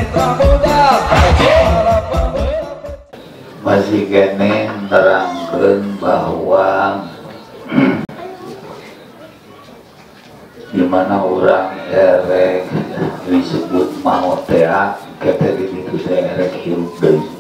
masih kene nerangkeun bahwa dimana orang erek disebut mahotea kata di itu erek hirup deui.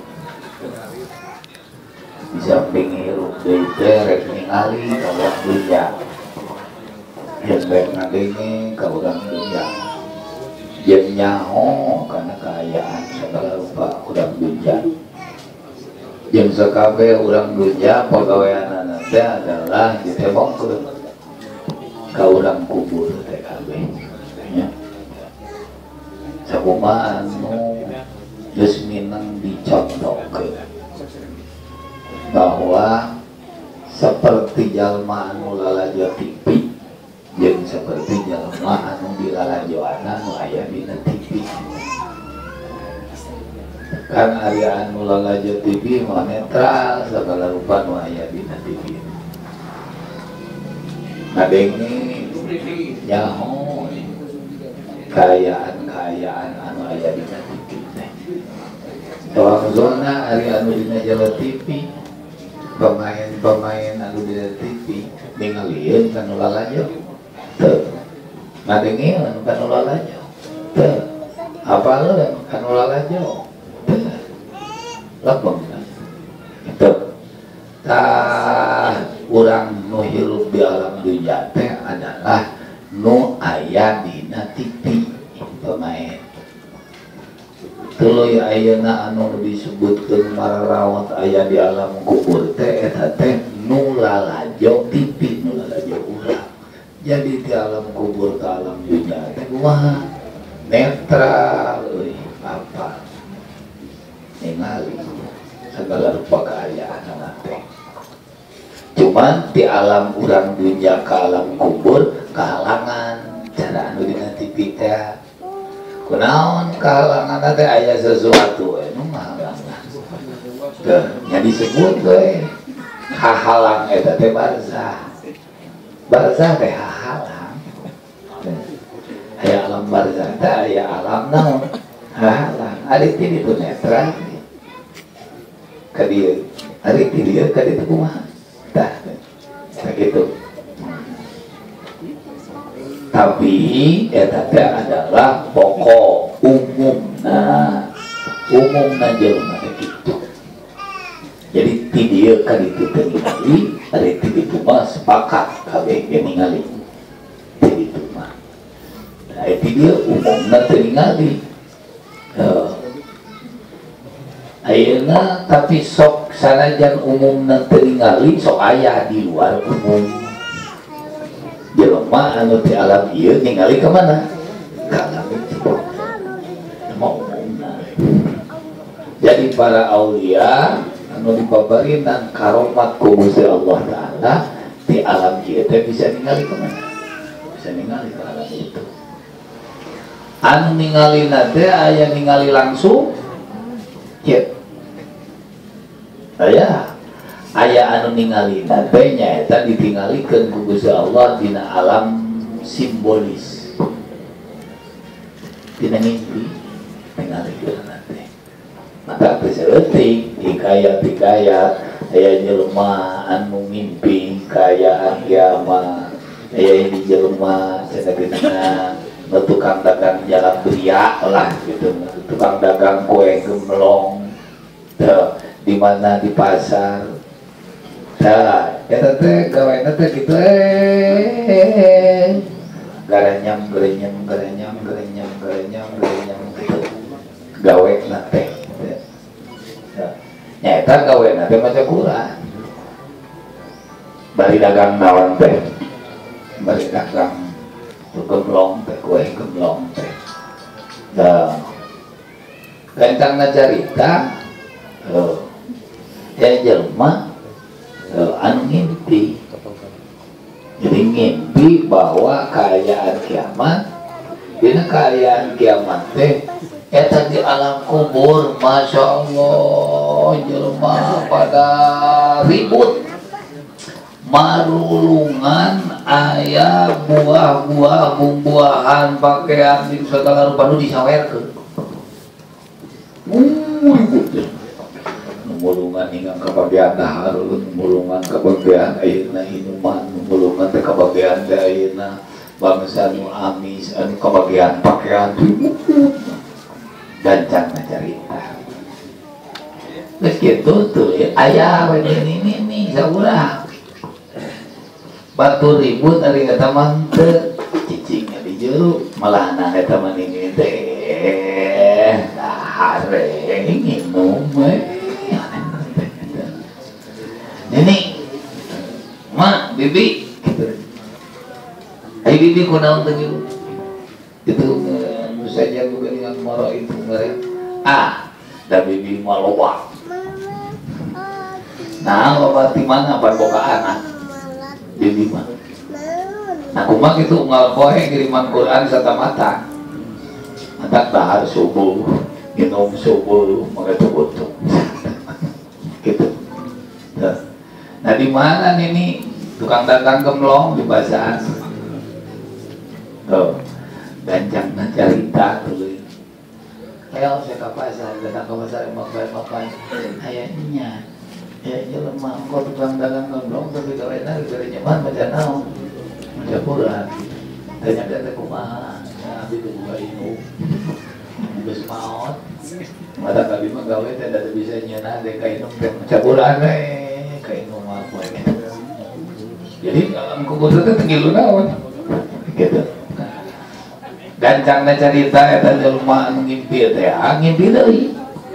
Di samping hirup deui teh rek ningali ka urang dunya. Yen rek ngadenge ka urang dunya. Yen nyaho kana kaayaan segala rupa urang dunya. Yen sakabeh urang dunya pagaweanana teh adalah ditebongkeun ka urang kubur teh kabeh. Nya. Sakumaha anu geus minang dicontohkeun bahwa seperti jalma anu lalajo TV jeung seperti jalma anu dilalajoana nu aya dina TV. Kan ari anu lalajo TV mah netral segala rupa nu aya dina TV. Ngadenge nyaho kayaan anu aya dina TV teh. Soal zona ari anu dina jalo TV pemain anu di TV ningalieun kanu lalajo teu ngadengieun kanu lalajo teu apaleun kanu lalajo teu lapang teu tah urang nu hirup di alam dunya teh adalah nu aya dina TV pemain. Tuluy ayeuna anu disebutkeun mararawat aya di alam kubur teh eta teh nu lalajo TV nu lalajo urang. Jadi di alam kubur ka alam dunya teh kumaha? Netral euy apa? Ningali segala rupa kaayaan teh. Cuman di alam urang dunya ka alam kubur kahalangan cara anu dina TV teh. Kunaon kahalangan teh aya sesuatu nu ngahalangan. Teu nya disebut we hahalang eta teh barzah. Barzah teh hahalang. Aya alam barzah teh aya alam naon? Hahalang. Ari ti ditu netral. Ka dieu. Ari ti dieu ka ditu kumaha? Tah. Sakitu. Tapi eta teh adalah pokok umumna jelema teh kitu. Jadi ti dieu ka ditu teh ningali, ari ti ditu mah sepakat kabeh ge ningali. Ti ditu mah. Nah, ti dieu umumna teh ningali. Ayeuna tapi sok sanajan umumna teh ningali sok aya di luar umum. Jelema anu ti alam ieu ningali ka mana? Ka alam itu. Mau umumna. Jadi para aulia anu dipabarinan karomat ku Gusti Allah Taala di alam ieu teh bisa ningali ka mana? Bisa ningali ka alam itu. Anu ningalina teh aya ningali langsung. Kieu. Aya anu ningalina teh nyaeta ditingalikeun ku Gusti Allah dina alam simbolis. Dina mimpi ningalikeun teh. Maka teu saeutik dikayat-dikayat aya jelema anu mimpi kaayaan kiamat. Aya di jelema cenah nu tukang dagang jalan beria lah gitu, tukang dagang kue gemblong. Di mana di pasar. Nah, eta teh gaweana teh kitu garanyam gitu. Gaweana teh. Nya eta gaweana teh maca Quran. Bari dagang naon teh? Bari dagang gemblong teh, kue gemblong teh. Nah, kencangna carita ya jelma anu ngimpi. Jadi ngimpi bahwa kaayaan kiamat, dina kaayaan kiamat teh eta di alam kubur, masya Allah jelma pada ribut marulungan aya buah-buah bumbuahan pakaian di segala rupa nu disawerkeun. ribut mulungan ingat kebagian daharun, mulungan kebagian ayeuna inuman, mulungan teh kebagian ayeuna bangsa nu amis, anu kebagian pakaian ribut gancang cerita. Geus kitu tuh aya we ini saurang batu ribut ari eta mah teu cicingnya di jero malah na eta mah ini teh dahare minum we Nini, mak, bibi, ayo bibi kunaon tengil, itu saja bukan dengan marah itu mereka, dah bibi maloba, nah loba di mana boga anak, bibi mah, nah kumak itu ngalkohe kiriman Quran sata mata, anak dahar subuh, minum subuh, mengetuk butuh, gitu. Nah di mana nih tukang dagang gemlong di pasar? Tuh, gancang cerita tuh. Ayo saya ke pasar, datang ke pasar makan ayahnya. Ya lemah, kau tukang dagang gemlong tapi kau enak dari nyaman macam naon, macam pura. Tanya dia kumaha, habis itu buka inu, habis maut. Mata kali mah gawe tidak bisa nyana dek kainum macam pura kainum apa gitu. Jadi dalam kubur itu tinggal naon gitu. Gancangna cerita eta jelema anu ngimpi teh ngimpi deui.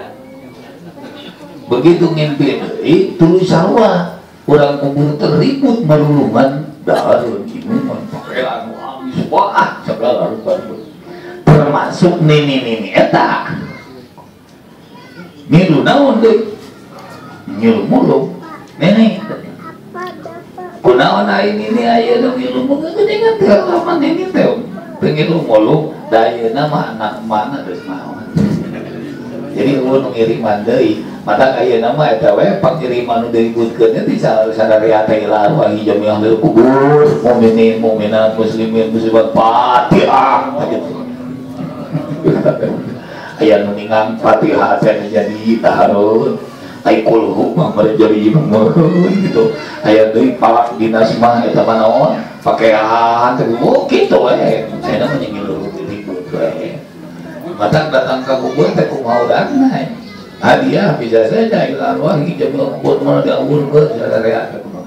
Begitu ngimpi deui tuluy sarua urang kubur teh ribut marulungan dahareun inuman pakaian amis wah segala rupa termasuk nini eta. Ngilu naon deui? Ngilu mulung. Nenek kunaon ini ayeuna ngilu mulung geuningan teh lama nini teh pengilu mulung da ayeuna mah anak mana geus naon. Jadi ulun ngiriman deui mata ayeuna mah eta we pangiriman nu diributkeun teh sadaya teh ila arwah jamiah lil kubur mukminin mukminat muslimin muslimat Fatihah gitu. Aya nu ningang Fatihah teh jadi taharun ai kulhu mah jadi imamun gitu. Aya deui palak dinas mah eta mah naon pakaian teh kitu we cenah mah nyingil ribut we. Mata datang ka kubur teh kumaha urang hadiah bisa saja ila arwah jamiah kubur mana diawurkeun sadaya teh kumaha.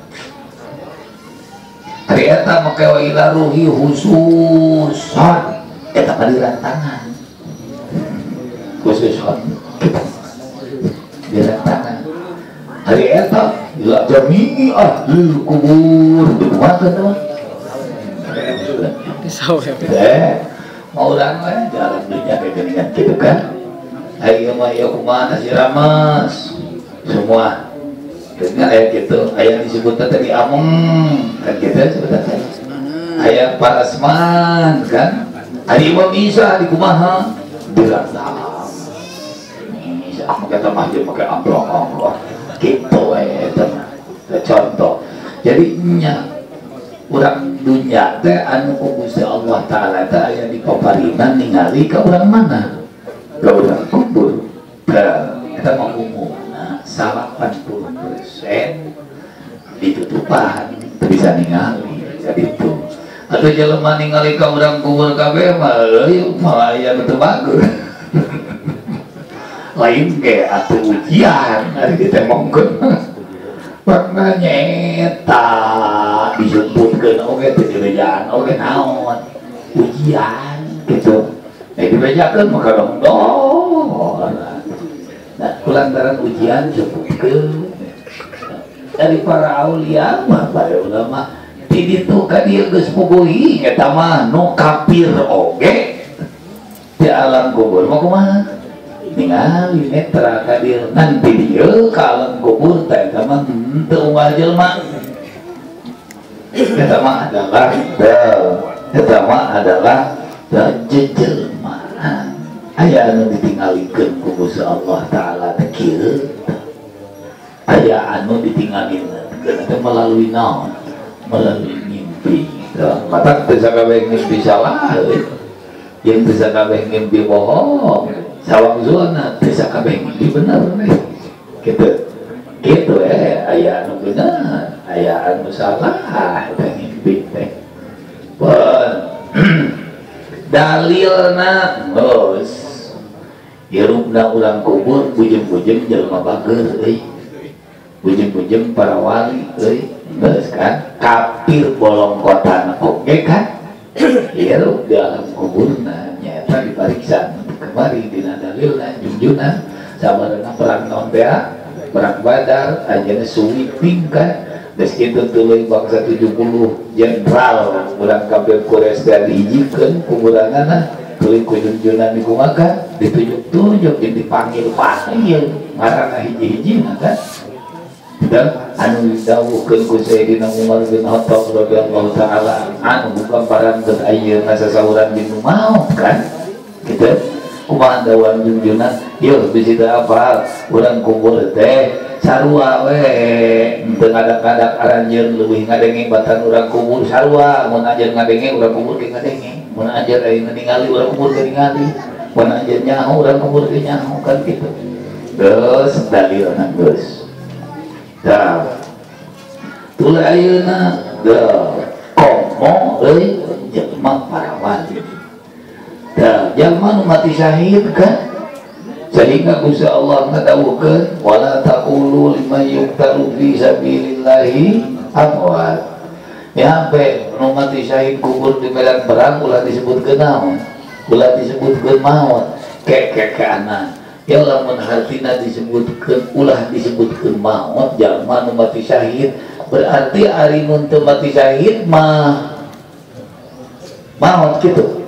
Ari eta make wa ila ruhi khususan eta mah dirantangan khususan dirantangan hari eta ila jami'i ahli kubur dibuatkan teman mau orang we jalan dunia kayak gini gitu kan ayo mah ya kumaha si ramas semua dengan ayat gitu ayat disebut tadi ameng kan gitu sebenarnya ayat parasman kan hari Imam Isa di kumaha dirantang kita maju pakai amplop gitu contoh jadinya urang dunia teh anu ku Gusti Allah Ta'ala teh aya di paparinan ningali ka urang mana ka urang kubur kita mau umumna 80% ditutupan bisa ningali jadi itu atau jelema ningali ka urang kubur kabeh mah malah aya betul bagus lain kayak atuh ujian hari ditemongkeun pernah nyeta disebutkeun oge teh direjaan oge naon ujian gitu dibejakeun mah kadang nah kulantaran ujian disebutkeun dari para aulia mah para ulama di ditu ka dieu geus puguhi eta mah nu kafir oge di alam kubur mah kumaha ningali netra kadir nanti dia ke alam kubur teh teman teu unggal jelema eta mah adalah jejelmaan aya anu ditinggalikeun ku Gusti Allah Ta'ala teh kieu aya anu ditinggalikeun teh melalui naon melalui mimpi mata teh sakabeh mimpi salah yang bisa kabeh ngimpi bohong sawang zona bisa kabeh ngimpi bener nih gitu aya anu bener aya anu salah eta ngimpi teh dalilna geus hirupna urang kubur bujeng-bujeng jelema bager euy bujeng-bujeng para wali euy geus kan kafir bolong kotana oge kan hirup di alam kuburna nyaeta dipariksa kemari dina dalilna junjungan sabarana perang naon teh perang Badar anjeunna suwiping kan geus kitu tuluy bangsa 70 jenderal urang kafir Quraisy teh dihijikeun kuburanana tuluy ku junjunan dikumakan ditunjuk-tunjuk jeung dipanggil-panggil ngaranna hiji-hijina kan dan anu didawuhkeun ku Sayyidina Umar bin Khattab radhiyallahu taala anu bukan paranteun ayeuna sasahuran bin maut kan gitu kumaha dawuhan junjunan ieu bisi teh apa urang kubur teh sarua we teu ngadak-ngadak aranjeun leuwih ngadenge batan urang kubur sarua mun anjeun ngadenge urang kubur ge ngadenge mun anjeun ayeuna ningali urang kubur ge ningali mun anjeun nyaho urang kubur ge nyaho kan kitu geus dalilna geus dah tuluy ayeuna dah komo euy jelema para wali dah jalma nu mati syahid kan sehingga Gusti Allah ngadawuhkeun wala taqulu liman yuqtalu fi sabilillahi amwat ya sampai nu mati syahid kubur di medan perang ulah disebutkeun naon ulah disebutkeun maut kekekana ya lamun hartina disebutkeun ulah disebutkeun maut jalma nu mati syahid berarti ari nu teu mati syahid mah maut gitu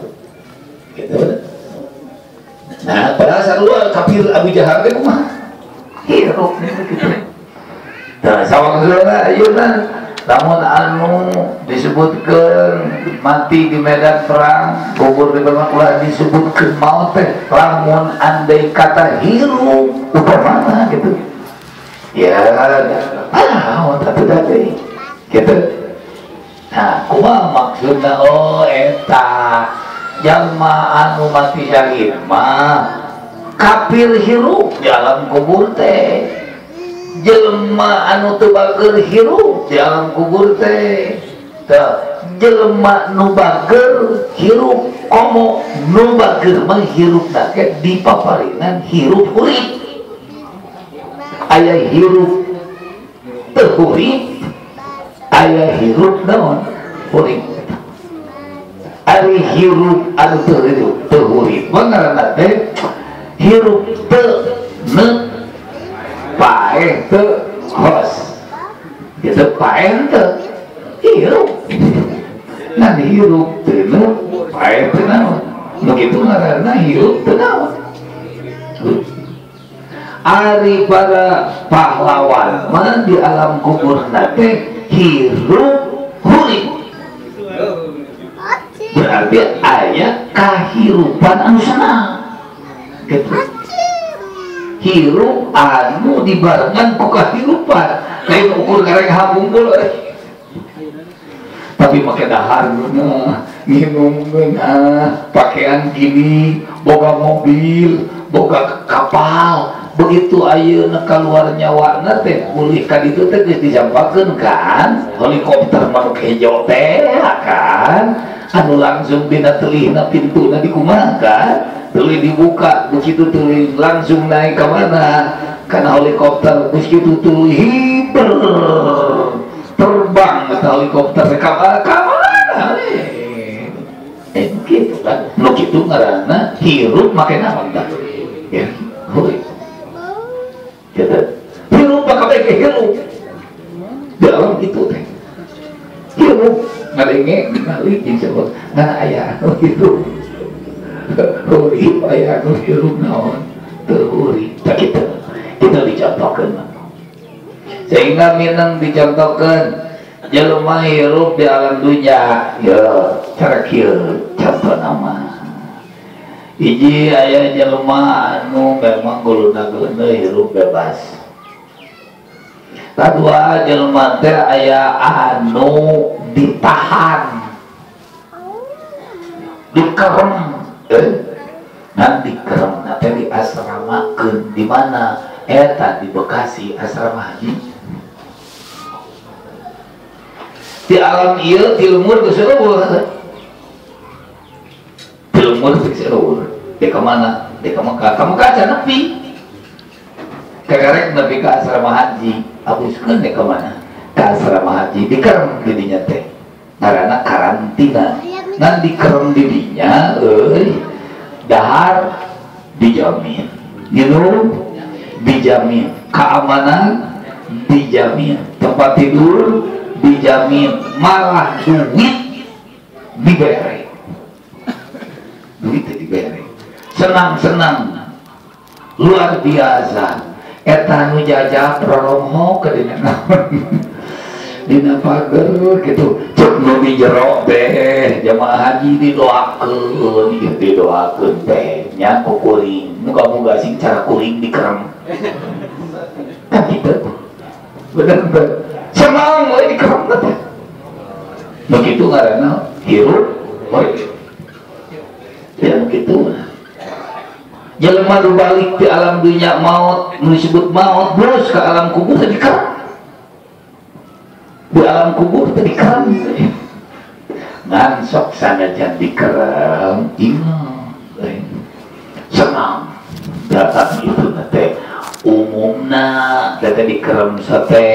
nah padahal sarua kafir Abu Jahal teh kumaha hirup gitu nah sawang saudara ayeuna lamun anu disebutkeun mati di medan perang kubur di medan ulah disebutkeun maut teh lamun andai kata hirup upamana gitu ya maut atuh teh gitu nah kumaha maksudna oh eta jalma anu mati syahid mah kafir hirup di alam kubur teh jelma anu teu bager hirup di alam kubur teh jelma nu bager hirup komo nu bager mah hirup teh di paparinan hirup urip aya hirup teu urip aya hirup naon urip ari hirup anu teu urip ngaranna teh hirup teu neuk paeh teu hos gitu paeh teu hirup nah hirup teu neuk paeh teu naon nu kitu ngaranna hirup teu naon ari para pahlawan mah di alam kuburna teh hirup urip berarti aya kahirupan anu sana gitu hirup anu dibarengan ku kahirupan lain ukur kareng hambungkul tapi make dahar nginum pakaian gini boga mobil boga kapal begitu ayeuna keluar nyawana teh pulih ka ditu teh geus dicampakeun kan helikopter manuk hejo teh kan anu langsung dina telihna pintuna dikumaha kan tuluy dibuka begitu tuluy langsung naik ke mana kana helikopter begitu tuluy hiber terbang eta helikopter ka mana gitu kan nu kitu ngaranna hirup make naon tah ya heuy gitu hirup kabeh ke hirup dalam itu teh hirup ngadenge ningali insyaallah ngana aya anu hirup urip aya anu hirup naon teu urip tak kitu kita dicontohkeun sehingga minang dicontohkeun jelema hirup di alam dunya ya cara kieu contoh nama hiji aya jelema anu memang guluna geuneuh hirup bebas kadua jelema teh aya anu ditahan dikerem nanti kerem nanti di asrama di mana eta di Bekasi asrama haji di alam iya di lumur ke Seueur di lumur ke Seueur di kemana di Mekah kamu kaca nepi kegarek nepi ke asrama haji abuskeun di kemana ke asrama haji di kerem didinya teh karena karantina nan di kerem didinya dahar dijamin, minum dijamin, keamanan dijamin, tempat tidur dijamin, malah duit diberi, duit diberi, senang-senang, luar biasa. Eta nu jajah prolongho ke dina dina pager gitu cek nu di jero teh jamaah haji didoakeun teh nya kuring muga-muga sing cara kuring dikerem kan gitu bener senang we dikerem teh begitu ngaranna hirup ya gitu jelema nu balik di alam dunia maut nu disebut maut terus ke alam kubur teh dikerem di alam kubur tadi kerem ngan sok sanajan dikerem ingat senang datang itu nate umumna tadi dikerem sate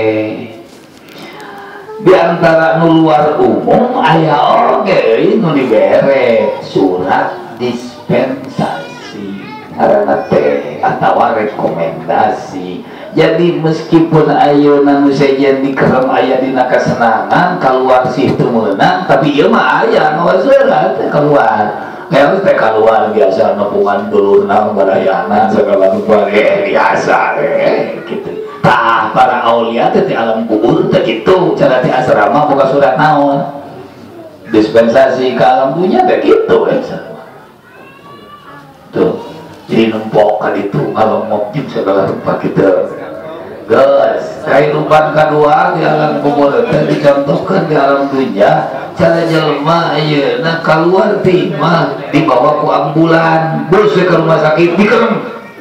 di antara nu luar umum aya oge nu dibere surat dispensasi karena teh atau rekomendasi. Jadi meskipun ayeuna nu sejen dikerem aya dina kasenangan keluar situ meunang tapi ieu mah aya nu surat keluar kayak teh keluar biasa nepungan dulurna barayana segala rupa biasa gitu tah para aulia teh di alam kubur teh kitu cara di asrama boga surat naon dispensasi ke alam dunia teh kitu tuh jadi nempok kan itu kalau mau segala rupa kita guys kehidupan kedua di alam kubur itu dicontohkan di alam dunia cara jelma ayeuna keluar timah dibawa ku ambulan terus ke rumah sakit dikerem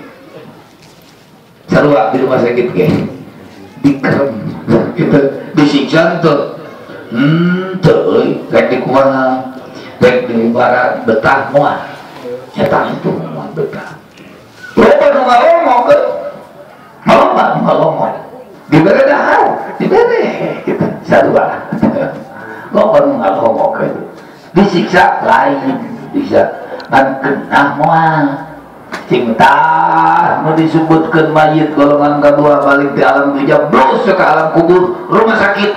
sarua di rumah sakit ge dikerem kita disiksa tuh teuy rek dikumaha rek di barat betah moal nyata itu moal betah loba nu ngalongok ngalongok dibere dahar dibere kita sarua loba nu ngalongok disiksa lain bisa kan kenah moal cinta nu disebutkeun mayit golongan kedua balik di alam dunia bros ke alam kubur rumah sakit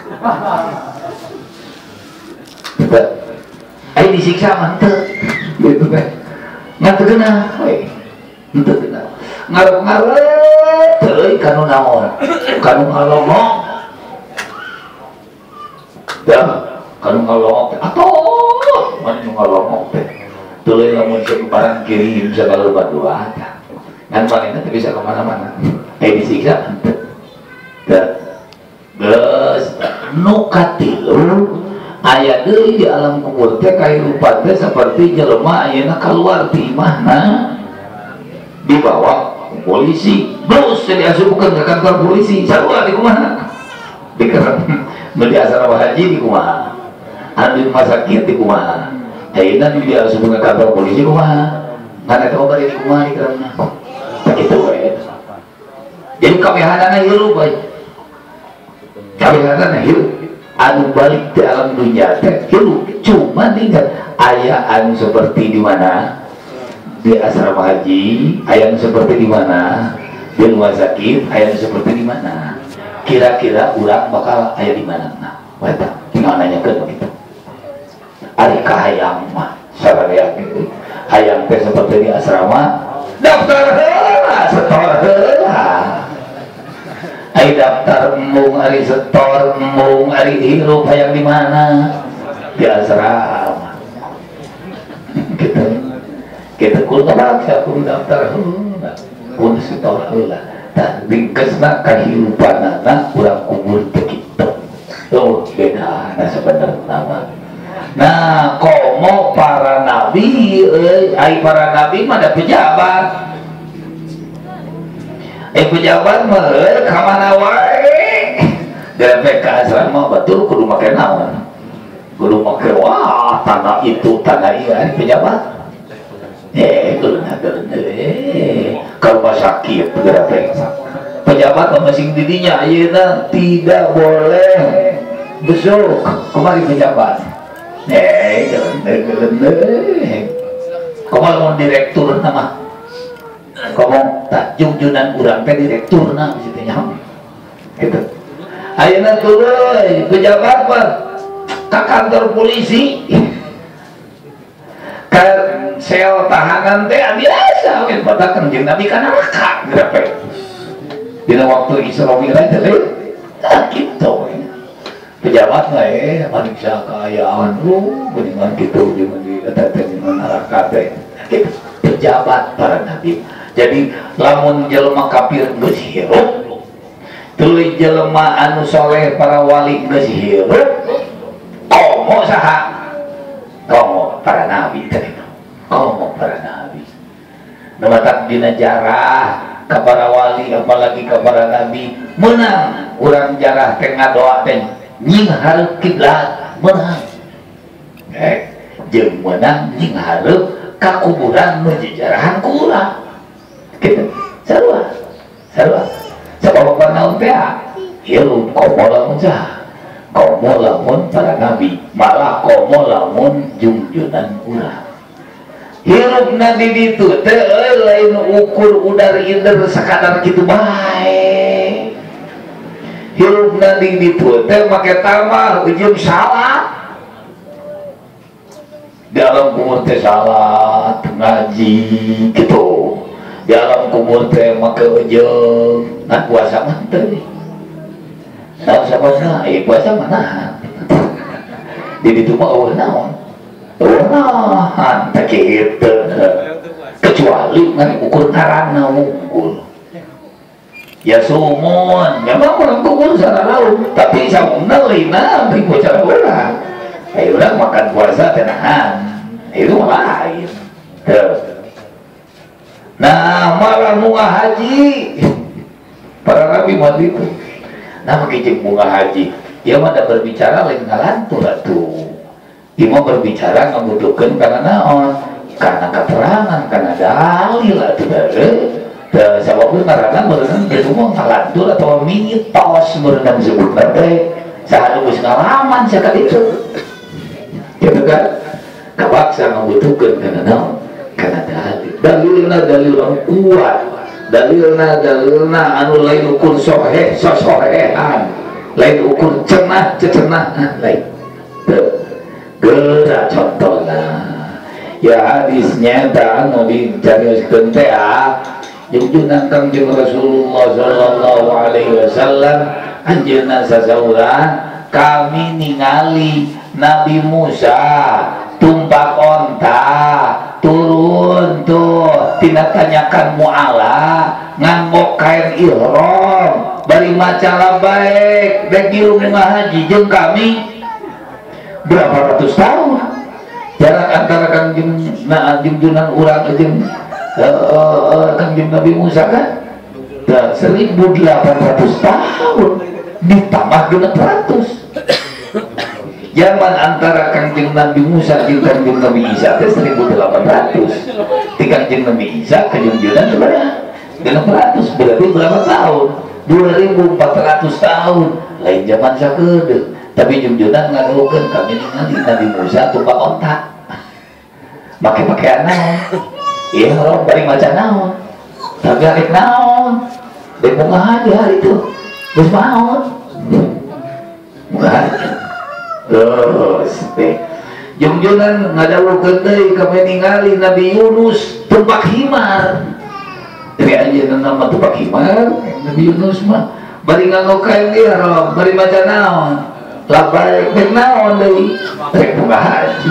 kita disiksa mantep gitu kan ngatu kena we henteu kena ngarep-ngarep teuy kanu naon kanu ngalongok dah kanu ngalongok atuh mun ngalongok teh tuluy lamun sok barang kirim segala dua kan paling teh bisa kemana-mana disiksa henteu dah geus nu katilu aya deui di alam kubur teh kahirupan teh seperti jelema ayeuna keluar ti imahna dibawa polisi terus diasupkeun ke kantor polisi sarua di kumaha dikerem nu di asrama haji di kumaha anu di rumah sakit di kumaha ayeuna nu diasupkeun ke kantor polisi kumaha ngana teh bari di kumaha dikeremna tah kitu we jadi kabehanana hirup bae kabehanana hirup anu balik di alam dunia teh hirup cuma tinggal aya anu seperti di mana di asrama haji, aya anu seperti di mana di rumah sakit, aya anu seperti di mana kira-kira urang bakal aya di mana nah eta tinggal nanyakeun begitu ari ka hayang mah sabarea kitu hayang teh seperti di asrama daftar heula setor heula ai daftar embung ari setor embung ari hirup hayang di mana di asrama gitu kita kudu baca kudu daftar heula kudu setor heula tah ringkesna kahirupanana urang kubur teh kitu tuh beda na sebenarnya mah Nah, komo para nabi, para nabi mah ada pejabat. Pejabat mah kamana wae. Dari ka asrama batur kudu make naon? Kudu make wah tanah itu tanah ieu pejabat. Kudu kalau sakit berapa? Pejabat masing didinya ayeuna tidak boleh besok kemari pejabat. Kamu mau direktur nama, kamu tak junjunan urang teh direktur na bisanya, gitu. Ayeuna turun pejabat mah ke kantor polisi, ke sel tahanan teh biasa, kan batakan jeung nabi kana neraka berapa? Dina waktu Isra Mi'raj teh, gitu. Pejabat mah manusia kayaan lu mendingan gitu jeung di eta teh neraka teh. Pejabat para nabi. Jadi lamun jelema kafir geus hirup, tuluy jelema anu soleh para wali geus hirup, komo saha? Komo para nabi teh. Komo para nabi. Nu matak dina jarah ka para wali apalagi ka para nabi menang urang jarah teh ngadoa teh nying hareup kiblat menang jeung menang nying hareup ka kuburan nu jejarahan ku urang kitu sarua sabab naon teh hirup komo lamun saha komo lamun para nabi malah komo lamun junjunan urang hirup nanti ditu teh lain ukur udar inder sakadar kitu bae hirup nanti ditu teh make tamah jeung salat di alam kubur teh salat ngaji gitu di alam kubur teh make jeung nah puasa mah teh nah puasa puasa mana di ditu mah eueuh naon tak gitu kecuali ngan ukur karana ukur ya sumun memang orang kubur sana laut tapi samuna lina ribu cara orang ayo orang makan puasa tenahan itu lain nah malah bunga haji para nabi mati itu nah makijeng bunga haji dia mah berbicara lain ngalantur atuh Ima berbicara membutuhkan karena naon, karena keterangan, karena dalil atau dari sababnya karena berenang itu mau ngalantur atau mitos berenang sebut nanti saat nunggu ngalaman sekali itu gitu kan kabaksa membutuhkan karena naon, karena dalilna dalil yang kuat dalilna anu lain ukur sohehan lain ukur cenah lain gerak contohnya ya hadisnya tak nabi carioskeun teh junjunan kangjeng Rasulullah sallallahu alaihi wasallam anjeunna sasaurang kami ningali Nabi Musa tumpak onta turun tuh tina tanyakan mu'ala nganggo kain ihram bari maca labaik dek di rumah haji jeung kami berapa ratus tahun jarak antara junjunan urang jeung kangjeng Nabi Musa kan 1800 tahun ditambah 600 zaman antara kangjeng Nabi Musa jeung kangjeng Nabi Isa teh 1800 ti kangjeng Nabi Isa ke junjunan berapa 600 berarti berapa tahun 2400 tahun lain zaman sakeudeuh tapi junjunan ngalukeun kami ningali Nabi Musa tumpak ontak make pakaian naon ieu orang bari maca naon tapi arek naon dek bunga haji hari itu geus maot terus teh junjunan ngadawukeun deui kami ningali Nabi Yunus tumpak himar dari ayeuna nama tumpak himar Nabi Yunus mah bari nganggo kain ihram bari maca naon labaik naon deui rek bunga haji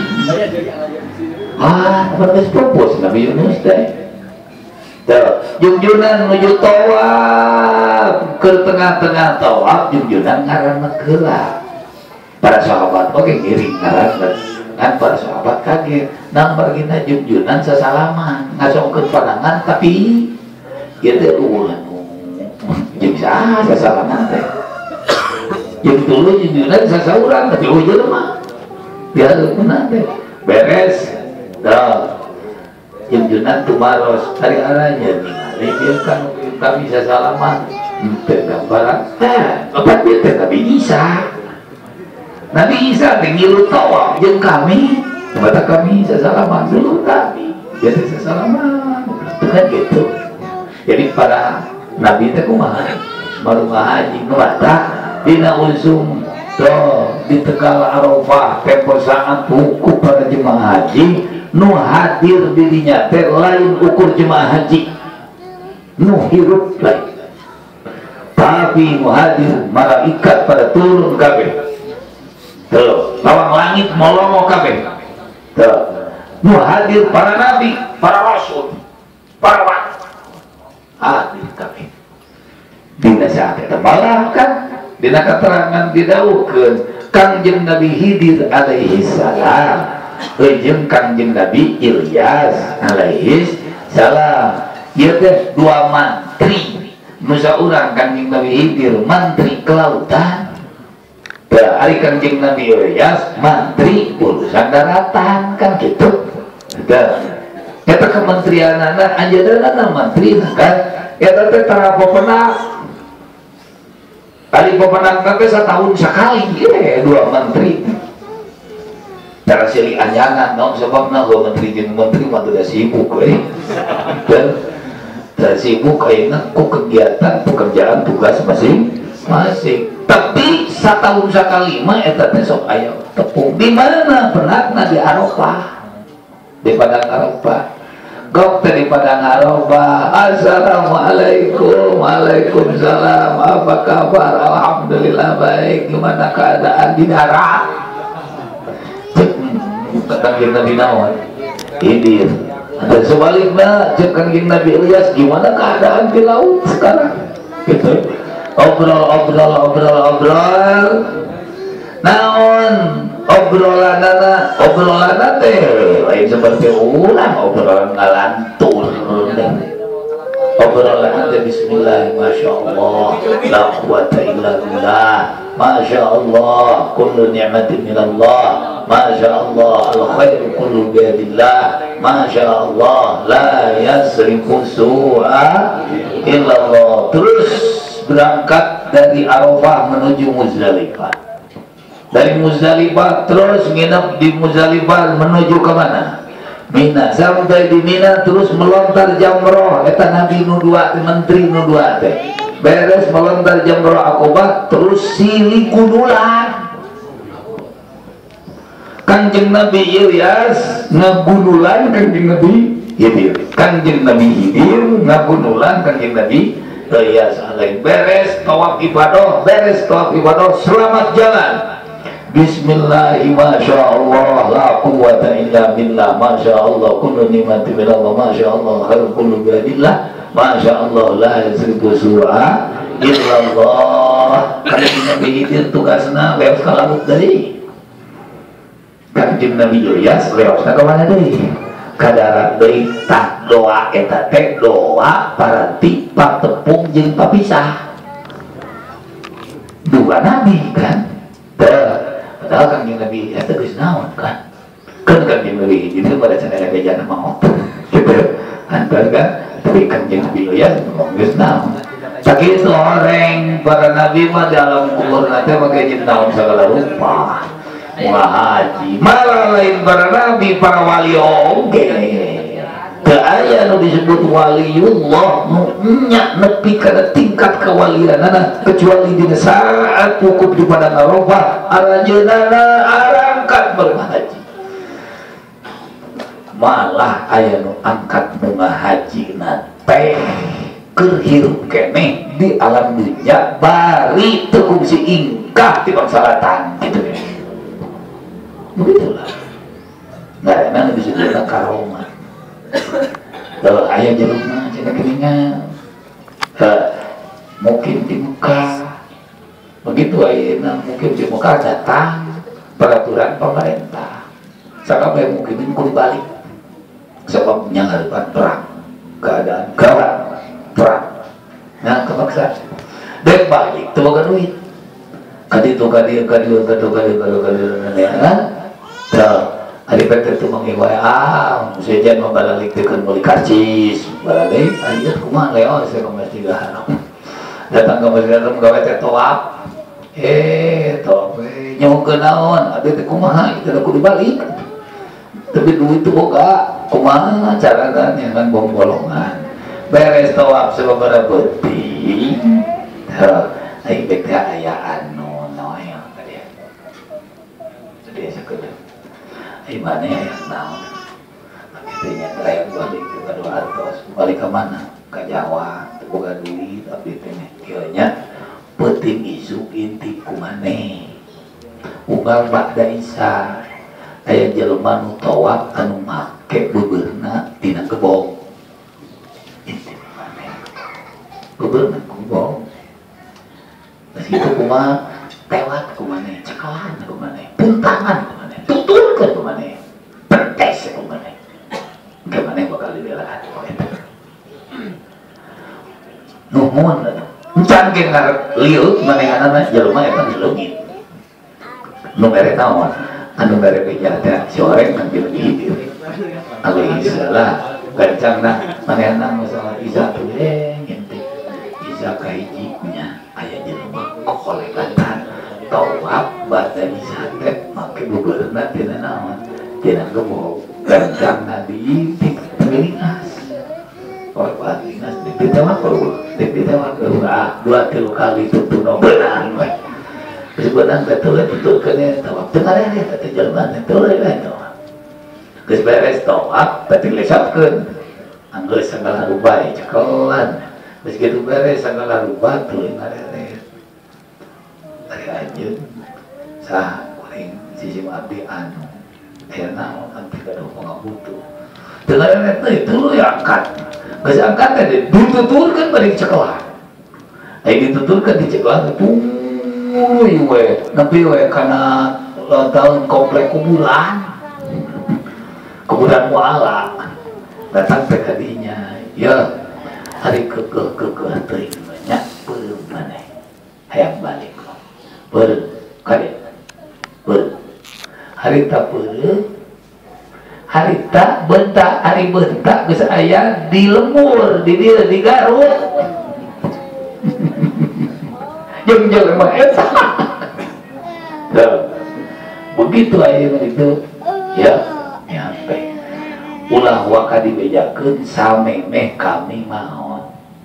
beres propos Nabi Yunus teh junjunan menuju tawaf ke tengah-tengah tawaf junjunan ngaranna geula para sahabat oke ngiring ngaranna palingan para sahabat kaget nang bargina junjunan sasalaman ngasongkeun pandangan tapi ieu teh jeung saha sasalaman teh jeung tuluy junjunan sasaurang tapi jelema biar beunang teh beres dah junjunan tumaros hari aranya ningali dia kan kami sasalaman teu gambaran apa dia teh Nabi Isa ngilu tawaf jeung kami mata kami sasalaman dulu kami dia teh sasalaman kan gitu. Jadi para nabi teh kumaha baru ngahaji nu mata dina usum di Tegal Arafah tempo saat hukum para jemaah haji nu hadir dirinya teh lain ukur jemaah haji nu hirup lain tapi nu hadir malaikat pada turun kabeh tuh lawang langit molongo kabeh tuh nu hadir para nabi para rasul para wali hadir kabeh dina saat eta malah kan dina keterangan didawuhkeun Kangjeng Nabi Khidir alaihi salam jeung Kangjeng Nabi Ilyas alaihi salam ieu teh dua mantri nu saurang Kangjeng Nabi Khidir mantri kelautan hari Kangjeng Nabi Ilyas mantri urusan daratan kan gitu. Eta kementerianana anjeunna mantri kan eta teh tara pepenang kali pemenang teh setahun sekali dua menteri cara silih anjangan naon sebabna dua menteri jeung menteri mah teu sibuk we dan sibuk ayeuna ku kegiatan pekerjaan tugas masing-masing tapi setahun sekali mah eta teh sok aya tepung di mana pernahna di Arafah di padang Arafah gok teh di padang Arafah assalamualaikum waalaikumsalam apa kabar alhamdulillah baik gimana keadaan di darat Kangjeng Nabi naon Khidir dan sebaliknya cek Kangjeng Nabi Ilyas gimana keadaan di laut sekarang gitu obrol naon obrolanana teh lain seperti ulang obrolan ngalantur obrolan teh bismillah masyaallah la quwata illa billah masyaallah kullu ni'matin minallah masyaallah al khairu kullu biyadillah masyaallah la yasrifu su'a illallah. Terus berangkat dari Arafah menuju Muzdalifah. Dari Muzdalifah terus nginep di Muzdalifah menuju ke mana? Mina. Sampai di Mina terus melontar jamroh. Eta Nabi nu dua menteri nu dua teh. Beres melontar jamroh Aqabah terus silih gunulan. Kangjeng Nabi Ilyas ngagunulan Kangjeng Nabi Khidir. Kangjeng Nabi Khidir ngagunulan Kangjeng Nabi Ilyas alaihi. Beres tawaf ibadah, selamat jalan. Bismillahi masyaallah la quwwata illa billah masyaallah kullu ni'matin minallah masyaallah khairu kullu biyadillah masyaallah la yasrifu su'a illallah. Kangjeng Nabi Khidir tugasna leos ka laut deui. Kangjeng Nabi Ilyas leosna ka mana deui? Ka darat deui. Tah doa eta teh doa paranti patepung jeung papisah. Dua nabi kan? Padahal Kangjeng Nabi eta geus naon kan? Kan Kangjeng Nabi itu pada cenah bejana maot. Gitu. Antar kan? Tapi Kangjeng Nabi Ilyas geus naon. Sakitu orang para nabi mah dalam kubur teh make jeung naon sagala rupa. Ulah haji. Malah lain para nabi, para wali oge. Teu aya nu disebut waliullah nu nya nepi kana tingkat kawalianana kecuali dina saat wukuf di padang Arafah aranjeunana arangkat berhaji. Malah aya nu angkat nu ngahajina teh keur hirup keneh di alam dunya bari teu kungsi ingkah ti pangsalatan gitu ya. Begitulah. Ngaranna disebutna karomah. Kalau ayah jerukna cina keningan mungkin di Mekah begitu ayahnya mungkin di Mekah datang peraturan pemerintah sakabeh mungkin kudu balik sebab nyangarepan perang keadaan gawat perang nah kepaksa dek balik tuh boga duit kaditu kadieu kan tah ari PT teu mangiwai sejen mah balalik teu keun meuli karcis balalik aya kumaha leo saya mesti gaharam datang ke masjid gawe teh toab toab nyokeun naon abdi teh kumaha kita kudu balik tapi duit teu boga kumaha carana nyangan bom bolongan beres toab sababaraha beuting ai bek teh aya anu noe tadi sakeun ai mane yang naon akhirnya raya balik ke 200 balik ke mana ke Jawa teu boga duit abdi teh kieu nya peuting isu intip ku maneh unggal ba'da Isya aya jelema nu tawaf anu make beubeurna tina gebong intip ku maneh beubeurna ku gebong geus kitu kumaha tewat ku maneh cekalan ku maneh puntangan ku maneh tuturkeun ku maneh petes ku maneh ke maneh bakal dibelaan ku eta nuhun encan ge ngaliuk manehanana jelema eta dileungit nu mere naon anu mere beja teh si oreng kan dileungit alaihi salam gancangna manehna masalah Isa teh ngintip Isa kahiji nya aya jelema kokolekatan tawaf ba'da Isya teh make beubeurna tina naon tina gebong gancangna diintip telingas korban lingas ditewak ditewak dua tilu kali tutuno benang we geus benang teh teu tutulkeun tawaf teu ngarere teh jelema teh teu tawaf geus beres tawaf teh dilesapkeun anggeus sagala rubai cekelan geus kitu beres sagala ruba teu ngarere ari anjeun saha kuring sisi abdi anu aya naon abdi kaduh pangabutuh teu ngarere teh tuluy angkat geus angkat teh dituturkeun bari cekelan ai dituturkeun di cekelan tuluy we nepi we kana tahun komplek kuburan muala datang teh ka dinya ya hari kekeh teuing nya peureum maneh hayang balik peureum kade peureum harita peureum harita bentak hari bentak geus aya di lembur di dieu di Garut jeung jelema eta begitu aya itu ya nyampe ulah waka dibejakeun samemeh kami maon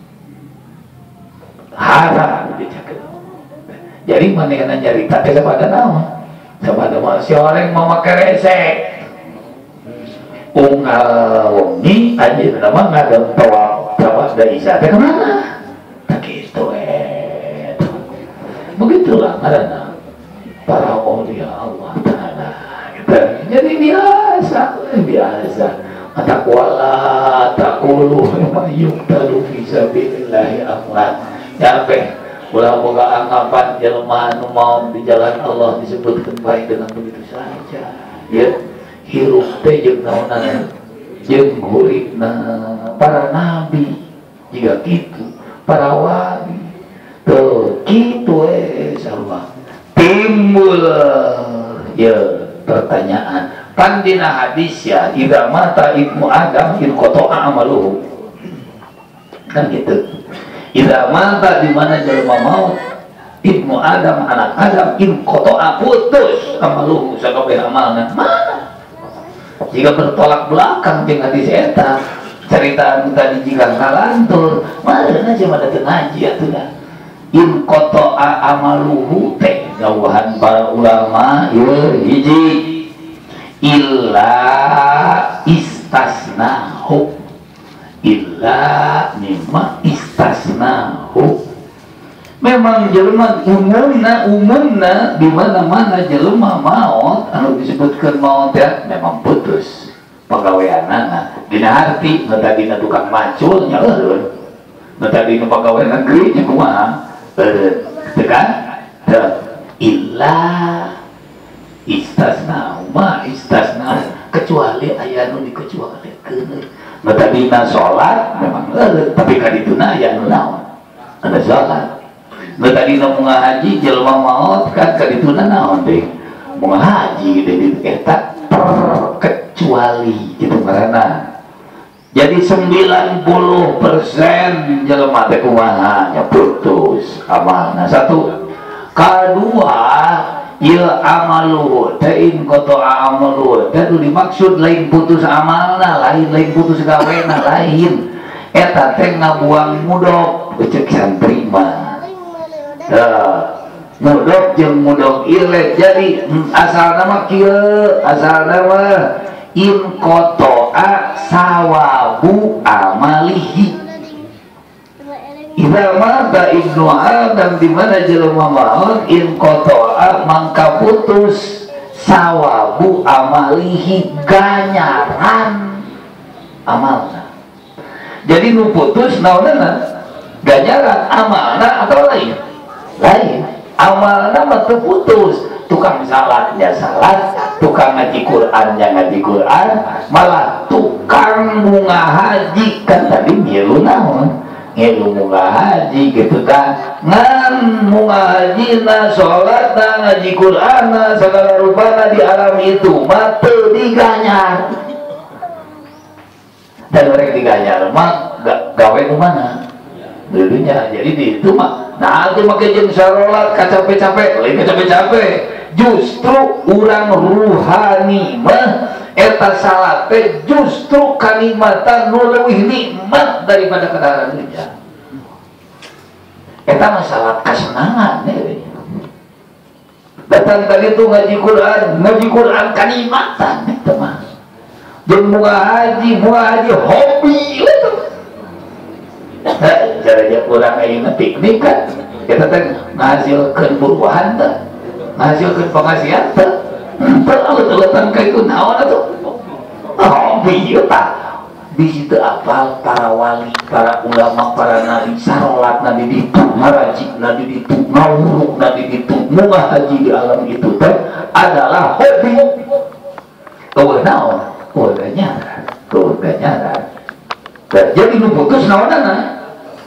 haram dibejakeun jadi manehna nyarita teh sabada naon sabada mah si oreng mau make resek unggal wengi anjeun mah ngadeng tawaf da Isya teh kemana tak kitu begitulah karena para aulia Allah Ta'ala jadi biasa atakwala takulu mayuktalu fisabilillahi amwat nyampe ulah boga anggapan jelema anu mau di jalan Allah disebutkan baik dengan begitu saja ya hirup teh jeung naonan jeung uripna para nabi jika kitu para wali tuh kitu sarua timbul ya pertanyaan kan dina hadis ya idza mata ibnu adam in qata'a amaluhu kan gitu idza mata di mana jelema maut ibnu adam anak adam in qata'a putus amaluhu sakabeh amalna mana jika bertolak belakang jeung hadis eta cerita tadi jika ngalantur mana aja mada teu ngaji atuh in qata'a amaluhu teh dawuhan para ulama ieu hiji illa istasnahu illa mimma istasnahu memang jelema umumna di mana-mana jelema maot anu disebutkeun maot ya memang putus pagaweanana dina arti nu tadina tukang macul nya eureun nu tadina pagawe negeri nya kumaha eureun teu kan illa istasnahu ma istasnahu kecuali aya nu dikecualikeun. Nu tadina salat memang tapi kadituna aya nu naon? Ada salat. Nu tadina munga haji jelema maot kan kadituna naon deui? Munga haji deui eta terkecuali itu karena. Jadi 90% jelema teh kumaha nya putus amalna. Satu. Kedua, il amalu tein koto amalu tadu dimaksud lain putus amalna, lain putus gawena, lain eta teh ngabuang mudok becek santri mah. Mudok jeung mudok ile jadi asal nama kieu, asal nama in kotoa sawabu amalihi. Idza mata ibnu Adam di mana jelema maut in kotoa mangka putus sawabu amalihi ganjaran amalna. Jadi nu putus naonana ganjaran amalna atau lain? Lain. Amalna mah teu putus. Tukang salatnya salat, tukang ngaji Qurannya ngaji Quran, malah tukang bunga haji kan tadi milu naon? Ngilu bunga haji gitu kan, ngan bunga haji na sholat na ngaji Quran na segala rupana di alam itu mati diganyar dan mereka diganyar mah gawe kemana dulunya. Jadi di itu mah nah itu pakai jeng sholat capek-capek lain capek-capek justru orang ruhani mah eta salat teh justru kalimatan nu leuwih nikmat daripada kendaraan dunia. Eta mah salat kasenangan we. Datang tadi tuh ngaji Quran kalimatan eta mah. Jeung bunga haji hobi itu. Caranya urang ayeuna piknik kan eta teh ngahasilkeun buruhan teh. Ngahasilkeun pengasihan teh. Terlalu-terlalu kayak itu naon atau hobi eta bisi teu apal para wali, para ulama, para nabi sarolat nabi ditu, marajik nabi ditu, ngawuruk nabi ditu, munga haji di alam itu teh adalah hobi. Eueuh naon? Eueuh ganjaran. Jadi nu putus naonana?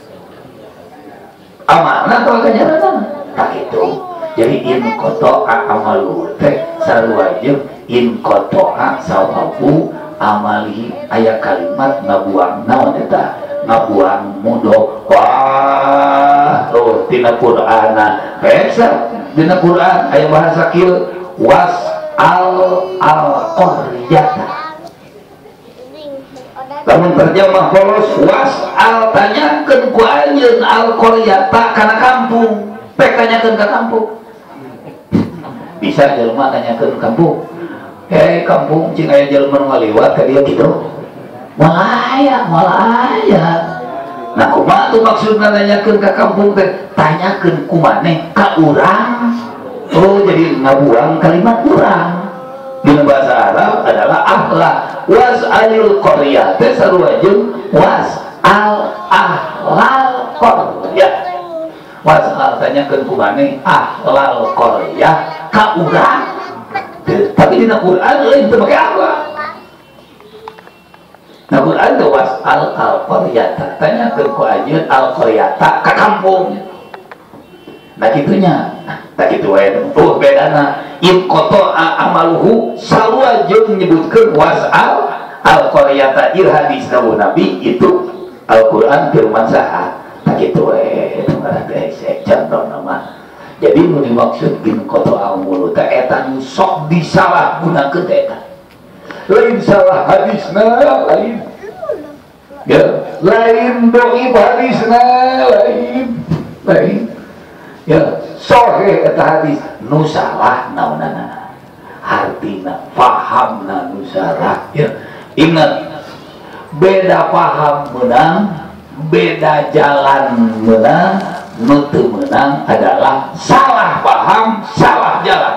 Amalna atau ganjaran? Tak itu. Jadi in kotoa amalu teh sarua in kotoa sawabu amali aya kalimat ngabuang naon eta ngabuang mudok. Wah tuh tina Qur'ana pesa dina Qur'an aya bahasa kieu was al qaryata. Lamun terjemah polos was al tanyakeun ku anjeun al qaryata kana kampung pek tanyakeun ka kampung. Bisa jelema tanyakeun kampung, kampung cing aya jelema nu ngaliwat ka dieu kitu malah aya. Nah kumaha tuh maksudna nanyakeun ka kampung teh tanyakeun ku maneh ka urang. Oh jadi ngabuang kalimat urang dina bahasa Arab adalah ahla was'alil qaryah teh sarua jeung was'al ahlal qaryah. Wasal tanyakeun ku maneh ahlal qaryah ka urang. Tapi dina Quran lain teu make ahla. Nah Quran teh wasal al qaryata tanyakeun ku anjeun al qaryata ka kampung. Nah kitunya. Nah kitu wae. Oh bedana in qata'a amaluhu sarua jeung nyebutkeun wasal al qaryata ir hadis Nabi itu Al-Qur'an firman saha. Gitu itu ngaran teh contoh nama. Jadi nu dimaksud bin koto amulu teh eta nu sok disalahgunakeun teh eta. Lain salah hadisna lain. Ya, lain dhaif hadisna lain. Ya, sahih eta hadis nu salah naonana. Artina pahamna nu salah. Ya, ingat beda paham menang beda jalan menang, nutu menang adalah salah paham, salah jalan.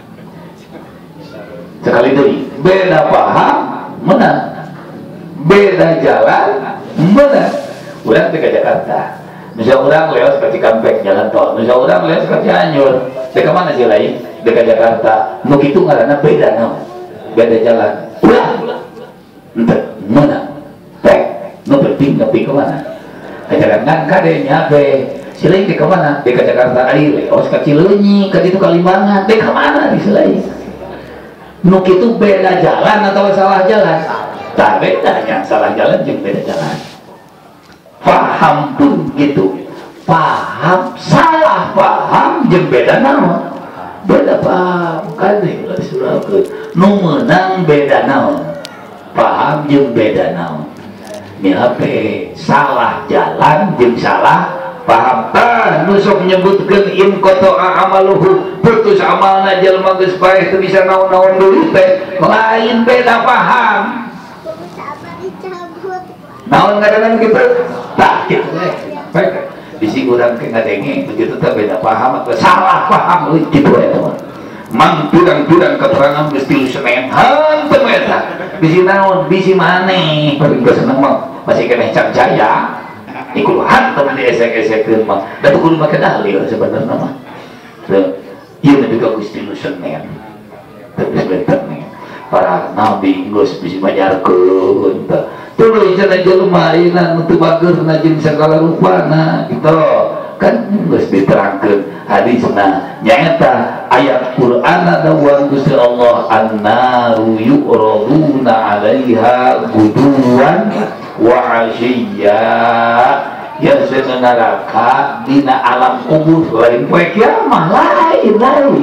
Sekali deui, beda paham menang, beda jalan menang. Urang teh ka Jakarta, misal urang leos ka Cikampek jalan tol, misal urang leos ka Cianjur, teh ka mana sih lain? Dekat Jakarta, nu kitu ngaranna beda naon? Beda jalan. ulah entah mana teh nu penting tapi kemana kajangan kadenya be Silai di kemana? Di Jakarta air, os ke Cileunyi, ke itu Kalimangan, di kemana di Silai? Nuk itu beda jalan atau salah jalan? Tak bedanya, salah jalan jeung beda jalan. Paham pun gitu, paham, salah paham jeung beda naon? Beda paham, kan nih surah ke. Nu menang beda naon? Paham jeung beda naon? Mihape salah jalan jeung salah paham. Nusuk menyebutkan in koto'a amaluhu putus amalna jalma geus bae teu bisa naon-naon deui teh lain beda paham. Naon ngaranna kitu? Tah kitu we. Baik. Bisi urang ke ngadenge begitu teh beda paham atau salah paham euy kitu we teman. Mang tudang-tudang keterangan geus tilu Senin henteu eta. Bisi naon? Bisi maneh. Paling seneng mah masih keneh Cak Jaya. Ikuluhan teman di esek-esek mah dan kudu make dalil sebenarnya mah ieu nepi ka Gusti nu Senin tapi sebenarnya para nabi geus bisa majarkeun tuluy cenah jelema ayeuna nu teu bageurna jeung sagala rupana kitu kan geus diterangkeun hadisna nyaeta ayat Quran dawuh Gusti Allah annaru yu'raduna 'alaiha guduwan wa asyiya ya neraka dina alam kubur lain poe kiamah lain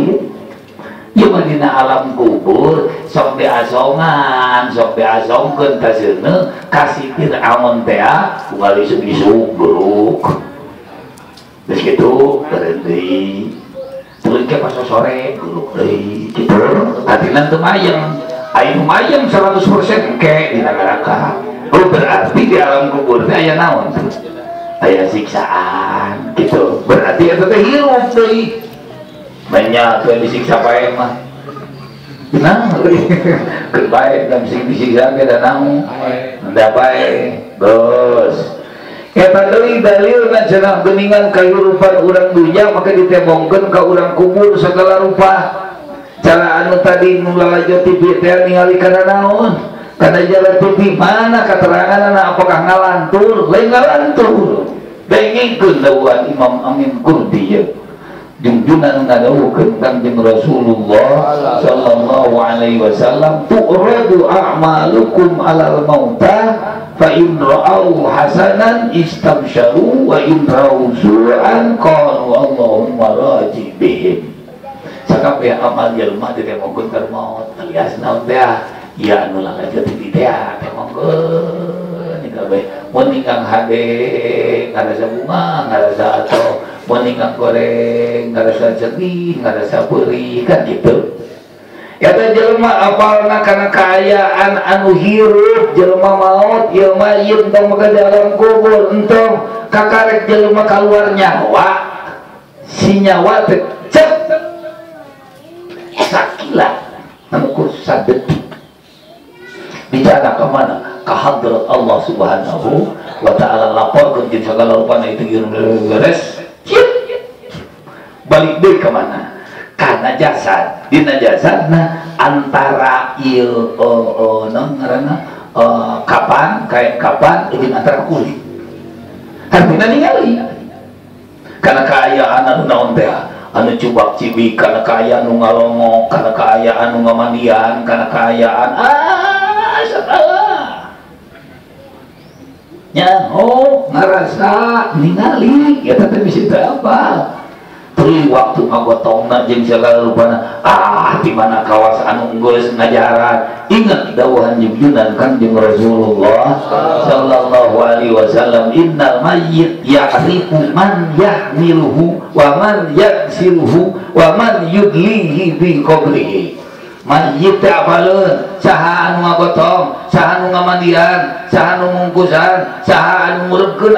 ieu mah dina alam kubur sok diasongan sok diasongkeun ka seuneu kasih Fir'aun teh unggal isuk-isuk buruk geus kitu berhenti terus ke pas sore buruk deui kitu atina teu mayem aya nu mayem 100% ke dina neraka. Oh berarti di alam kubur aya naon? Aya siksaan gitu. Berarti eta teh hirup deui. Banyak yang disiksa pae mah. Nah, keur bae dan disiksa ge da naon? Da bae. Bos. Eta deui dalilna cenah geuningan kahirupan urang dunya maka ditembongkeun ka urang kubur segala rupa. Cara anu tadi nu lalajo TV teh ningali kana naon? Karena jalan TV mana keterangan apakah ngalantur lain ngalantur dengengkeun dawuhan Imam Amin Qurdi ya junjunan ngadawukeun Kanjeng Rasulullah sallallahu alaihi wasallam tu'radu a'malukum 'alal mauta fa in ra'au hasanan istabsyaru wa in ra'au su'an qalu Allahumma raji bihim sakabeh amal jelema ditemongkeun ka maut alias naon teh ya anu lalajo ti teh teh mongkeun gawe mun ingkang hade ngarasa bunga ngarasa atau mun ingkang goreng ngarasa jernih ngarasa beurih kan gitu eta jelema apalna kana kaayaan anu hirup jelema maut ieu mah ieu tong maka di alam kubur entong kakarek jelema kaluar nyawa si nyawa teh cep sakila anu kursus sadetik bicara ke mana? Ke hadrat Allah subhanahu wa ta'ala laporkan jeung segala rupana itu beres balik deui ke mana? Kana jasad dina jasadna antara ieu naon ngaranna kapan kain kapan jeung antara kulit hartina ningali kana kaayaan anu naon teh anu cubak cibik kana kaayaan nu ngalongok kana kaayaan nu ngamandian kana kaayaan nyaho ngarasa ningali ya teh bisa teu apa tuluy waktu ngagotongna jeung segala rupana di mana kawas anu geus ngajaran ingat dawuhan junjunan Kanjeng Rasulullah sallallahu alaihi wasallam innal mayyit ya'rifu man yahmiluhu wa man yaksiluhu wa man yudlihi bi qabrihi mayyit teh apaleun saha anu ngagotong saha anu ngamandian saha anu mungkusan saha anu ngurebkeun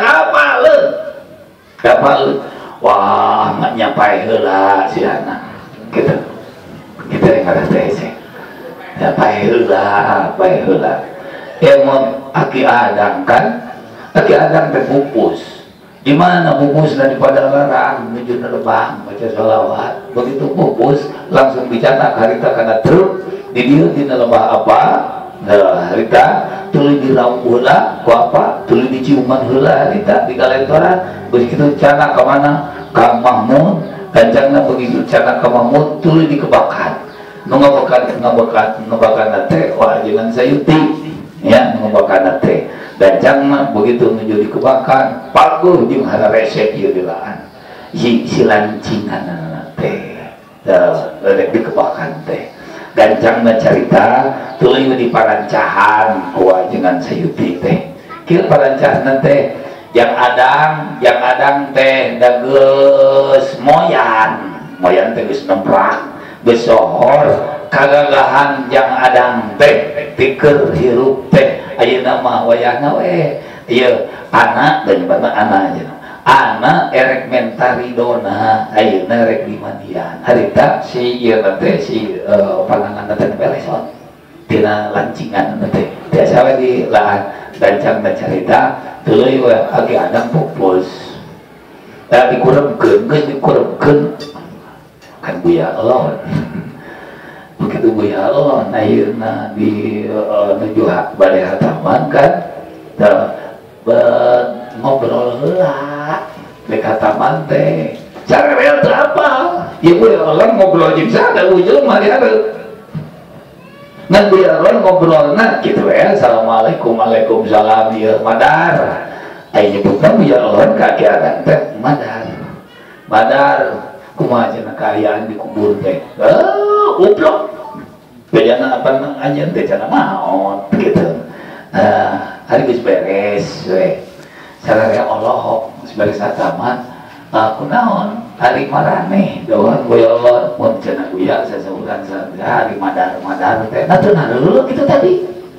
apaleun wah mak nyapai heula si anak kita yang ada teh nyapai heula emang aki adang kan aki adang teh pupus di mana pupusna di Padalarang menuju Lebang baca sholawat begitu pupus langsung dicatak harita kana truk di dieu dina lembah apa harita tuluy diraung heula ku apa tuluy diciuman heula harita di kalentoran begitu cana ka mana ka Mahmud kancangna begitu cana ka Mahmud tuluy dikebakan nu ngabakan teh wah jangan sayuti ya nu ngabakan teh gancangna begitu nuju dikebakan paguh jeung hara resep ieu dilaan si lancinganna teh rek dikebakan teh gancangna carita tuluy di parancahan ku ajengan sayuti teh kieu parancahan teh yang adang teh da geus moyan teh geus nemprak geus sohor kagagahan yang adang teh pikeun hirup teh ayeuna mah wayahna we ieu anak dan bana anak anak erek mentaridona ayeuna rek dimandian harita si ieu teh si panangan teh beleson tina lancingan teh biasa we di lahan gancang carita tuluy we age adang pupus da dikuremkeun geus dikuremkeun kan buya elon begitu buya elon ayeuna di nuju bade hataman kan ngobrol heula dek hataman teh cara real teh apa ieu buya elon ngobrol jeung sada ujung mah dihareup ngan buya elon ngobrolna kitu we assalamualaikum waalaikumsalam ieu madar aya nyebutna buya elon ka kiaran teh madar kumaha cenah kaayaan di kubur teh uplok bedana apa anjeun teh cenah naon kitu hari geus beres we sararea Allah sebagai sataman kunaon hari marane doang boyolor mun cenah buya sasahuran hari madar teh natun hareuleuh kitu tadi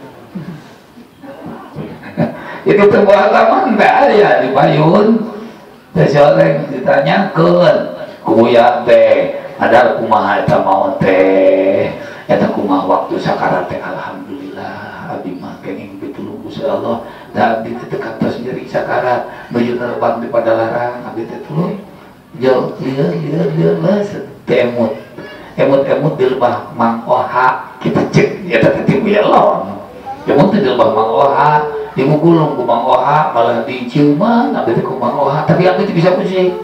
itu teh halaman teh aya di payun teh soreng ditanyakeun ku buya teh ada kumaha eta maot teh eta kumaha waktu sakarat teh alhamdulillah abdi mah kenging pitulung Gusti Allah da abdi teh kantos nyeri sakarat nuju nerbang di Padalarang abdi teh tuluy jauh lieur leus teh emut di lembah Mang Oha kitu ceuk eta teh ti buya elon emut di lembah Mang Oha dimugulung ku Mang Oha malah diciuman abdi teh ku Mang Oha tapi abdi teh bisa pusing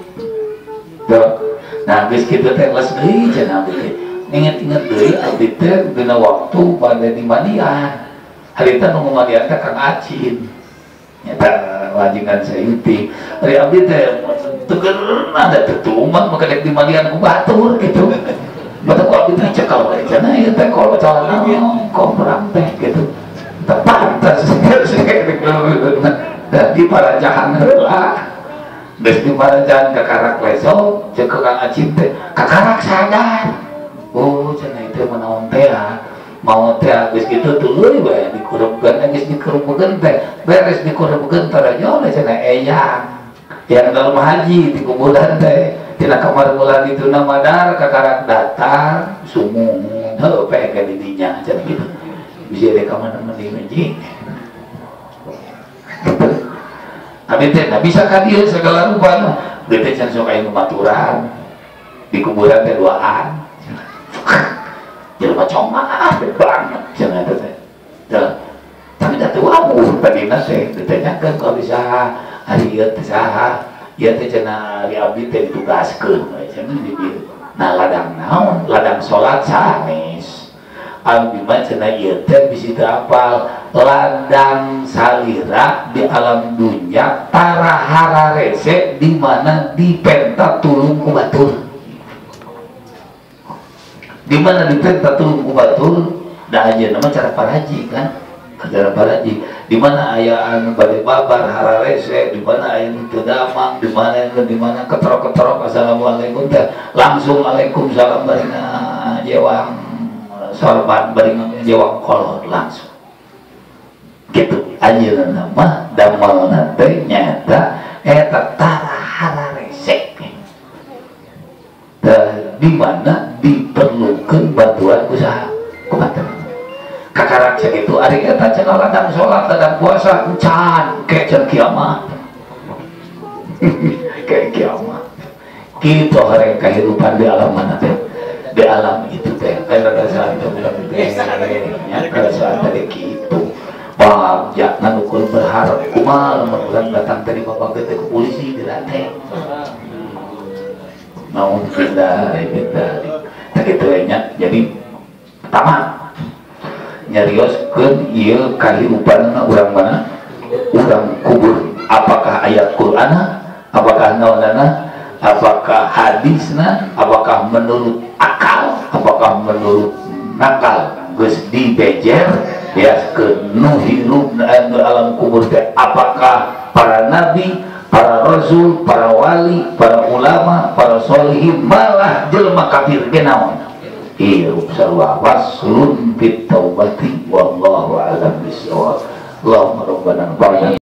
nah geus kitu teh geus deui cenah abdi teh inget deui abdi teh dina waktu pada di mandian harita nu mandian teh Kang Acin eta wajiban sayuti ari abdi teh tegeurna da tutuman maka dek di mandian ku batur kitu mata ku abdi teh cekal we cenah ieu teh kalau calana komprang teh kitu teu pantes di parancahan heula geus di parancahan kakarak leso ceuk Kang Acin teh kakarak sadar oh cenah itu manaon teh mau teh geus kitu tuluy we dikurupkeun geus dikurupkeun teh beres dikurupkeun tarajo we cenah eyang yang dalam haji di kuburan teh tina kamar bulan itu madar kakarak datar sumung heuh pe ka di dinya cenah kitu bisa dek ka mana-mana di masjid abdi teh bisa ka dieu segala rupa abdi teh can sok aya maturan di kuburan teh duaan jelema congah banget cenah eta teh tapi da teu abuh padina teh ditanyakeun ka abdi saha ari ieu teh saha ieu teh cenah ari abdi teh ditugaskeun we cenah di dieu nah ladang naon ladang salat sanes abdi mah cenah ieu teh bisi teu apal ladang salira di alam dunya tarahara rese di mana dipenta tulung ku batur di mana dipenta tulung ku batur da aja nama cara paraji kan cara paraji di mana aya anu bade babar hara rese di mana aya nu teu damang di mana ketrok-ketrok assalamualaikum teh langsung waalaikumsalam barina jewang sorban barina jewang kolot langsung gitu anjeunna mah damalna teh nyata eta tarahara resek di mana diperlukeun bantuan usaha kumaha kakarak sakitu ari eta cenah ladang salat ladang puasa encan ke cenah kiamat ke kiamat kitu hareng kehidupan di alam mana teh di alam itu teh kada rasa itu bilang teh nya kada rasa teh jangan ukur berharap kumal orang datang tadi bapak kita ke polisi dilatih mau kita tak gitu jadi pertama nyarioskeun ieu kahirupanna urang mana urang kubur apakah ayat Quran apakah naonana apakah hadisna apakah menurut akal apakah menurut nakal geus dibejer ya ke nu hirup alam kubur teh apakah para nabi para rasul para wali para ulama para sholihin malah jelema kafir ge naon hirup sarua waslun fit taubati wallahu a'lam bishawab Allahumma rabbana